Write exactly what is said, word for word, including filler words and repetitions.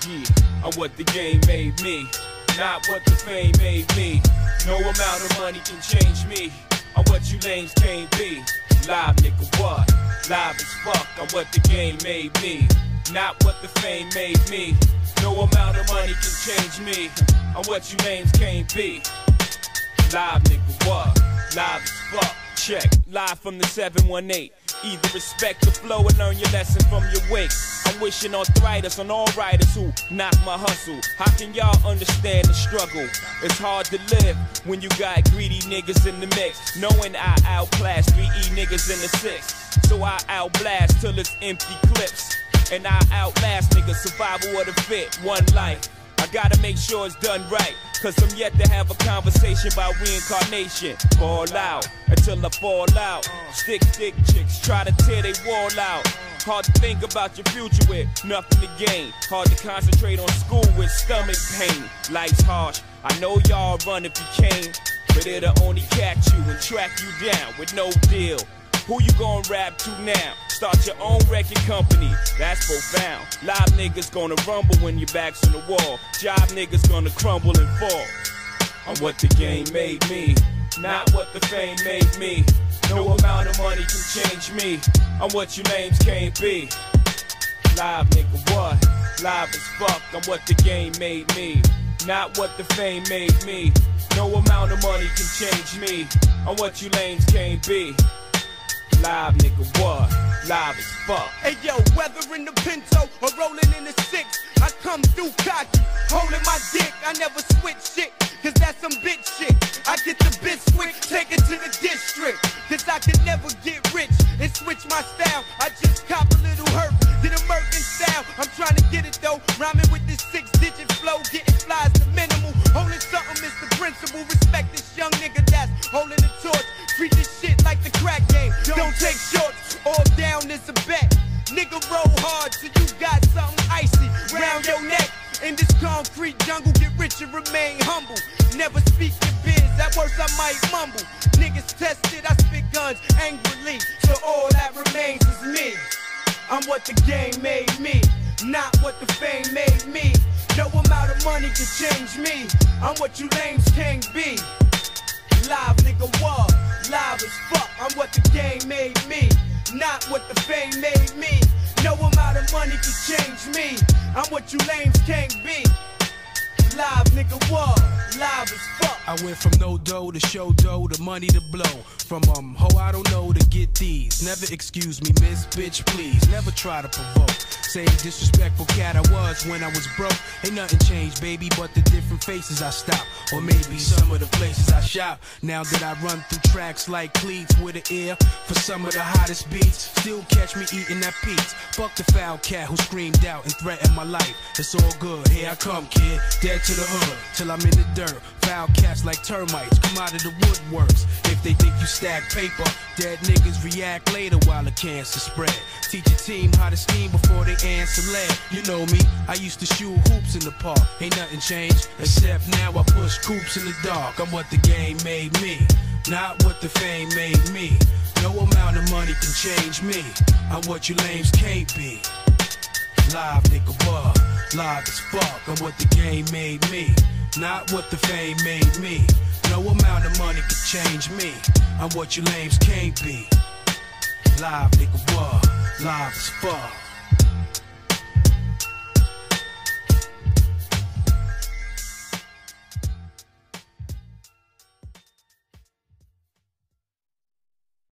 Yeah, I'm what the game made me, not what the fame made me. No amount of money can change me. I'm what you lames can't be. Live nigga what? Live as fuck. I'm what the game made me, not what the fame made me. No amount of money can change me. I'm what you lames can't be. Live nigga what? Live as fuck. Check. Live from the seven one eight. Either respect the flow and learn your lesson from your wake. I'm wishing arthritis on all writers who knock my hustle. How can y'all understand the struggle? It's hard to live when you got greedy niggas in the mix, knowing I outclass three E niggas in the six. So I outblast till it's empty clips, and I outlast niggas. Survival of the fit, one life. I gotta make sure it's done right, cause I'm yet to have a conversation about reincarnation. Fall out until I fall out. Stick, stick chicks try to tear they wall out. Hard to think about your future with nothing to gain. Hard to concentrate on school with stomach pain. Life's harsh, I know y'all run if you can, but it'll only catch you and track you down with no deal. Who you gon' rap to now? Start your own record company, that's profound. Live niggas gonna rumble when your back's on the wall. Job niggas gonna crumble and fall. I'm what the game made me, not what the fame made me. No amount of money can change me. I'm what you names can't be. Live nigga what? Live as fuck. I'm what the game made me, not what the fame made me. No amount of money can change me. I'm what you lames can't be. Live nigga what? Live as fuck. Hey yo, whether in the Pinto or rolling in the six, I come through cocky, holding my dick. I never switch shit, cause that's some bitch shit. I get the bitch quick, take it to the district, cause I could never get rich and switch my style. I just cop a little hurt, get a Merkin style. I'm trying to get it though, rhyming with this six digit flow, getting flies to minimal. Holding something is the principle. Respect this young nigga that's holding the torch. Treat this shit like the crack game. Don't take shorts, all down is a bet. Nigga roll hard till you got something icy round your neck. In this concrete jungle, get rich and remain humble. Never speak your biz, at worst I might mumble. Niggas tested, I spit guns angrily, so all that remains is me. I'm what the game made me, not what the fame made me. No amount of money can change me. I'm what you lames can't be. Live nigga what? Live as fuck. I'm what the game made me, not what the fame made me. No amount of money can change me. I'm what you lames can't be. Live nigga what? Live as fuck. I went from no dough to show dough to money to blow. From um ho I don't know to get these. Never excuse me, miss, bitch, please. Never try to provoke. Same disrespectful cat I was when I was broke. Ain't nothing changed, baby, but the different faces I stop. Or maybe some of the places I shop. Now that I run through tracks like cleats with an ear for some of the hottest beats. Still catch me eating that pizza. Fuck the foul cat who screamed out and threatened my life. It's all good, here I come, kid. Dead to the hood, till I'm in the dirt. Foul cats like termites come out of the woodworks. If they think you stack paper, dead niggas react later while the cancer spread. Teach your team how to scheme before they answer lead. You know me, I used to shoot hoops in the park. Ain't nothing changed, except now I push coops in the dark. I'm what the game made me, not what the fame made me. No amount of money can change me. I'm what you lames can't be. Live nigga what? Live as fuck. I'm what the game made me, not what the fame made me. No amount of money can change me. I'm what you lames can't be. Live nigga what? Live as fuck.